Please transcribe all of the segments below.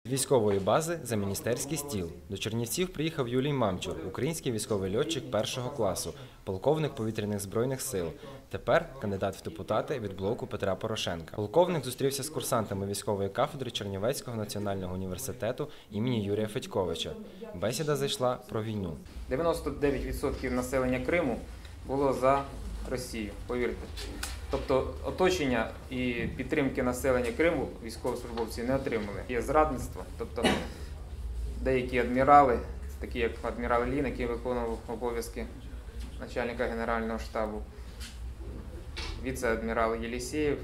З військової бази за міністерський стіл. До Чернівців приїхав Юлій Мамчур, український військовий льотчик першого класу, полковник повітряних збройних сил. Тепер кандидат в депутати від блоку Петра Порошенка. Полковник зустрівся з курсантами військової кафедри Чернівецького національного університету імені Юрія Федьковича. Бесіда зайшла про війну. 99% населення Криму було за Росію, повірте. Тобто оточення і підтримки населення Криму військовослужбовці не отримали. Є зрадництво, тобто деякі адмірали, такі як адмірал Лін, який виконував обов'язки начальника Генерального штабу, віце-адмірал Єлісєєв,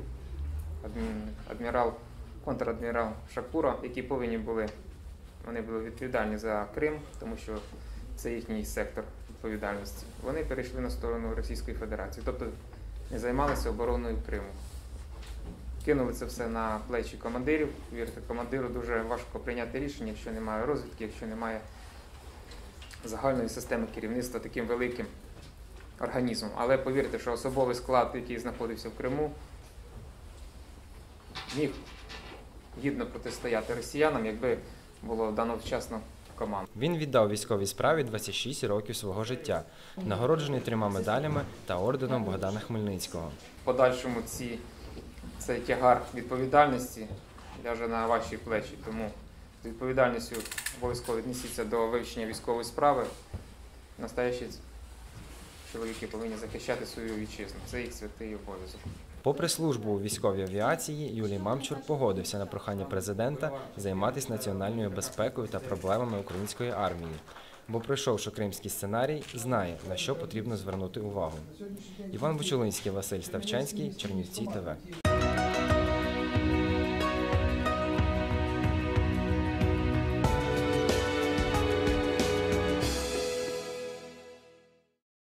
контр-адмірал Шакура, які повинні були, вони були відповідальні за Крим, тому що це їхній сектор відповідальності. Вони перейшли на сторону Російської Федерації, тобто не займалися обороною Криму. Кинули це все на плечі командирів. Вірте, командиру дуже важко прийняти рішення, якщо немає розвідки, якщо немає загальної системи керівництва таким великим організмом. Але повірте, що особовий склад, який знаходився в Криму, міг гідно протистояти росіянам, якби було дано вчасно команду. Він віддав військовій справі 26 років свого життя, нагороджений 3 медалями та орденом Богдана Хмельницького. В подальшому цей тягар відповідальності ляже на ваші плечі, тому з відповідальністю обов'язково віднесіться до вивчення військової справи. Настоящі чоловіки повинні захищати свою вітчизну. Це їх святий обов'язок. Попри службу у військовій авіації, Юлій Мамчур погодився на прохання президента займатися національною безпекою та проблемами української армії. Бо, пройшовши кримський сценарій, знає, на що потрібно звернути увагу. Іван Бучулинський, Василь Ставчанський, Чернівці ТВ.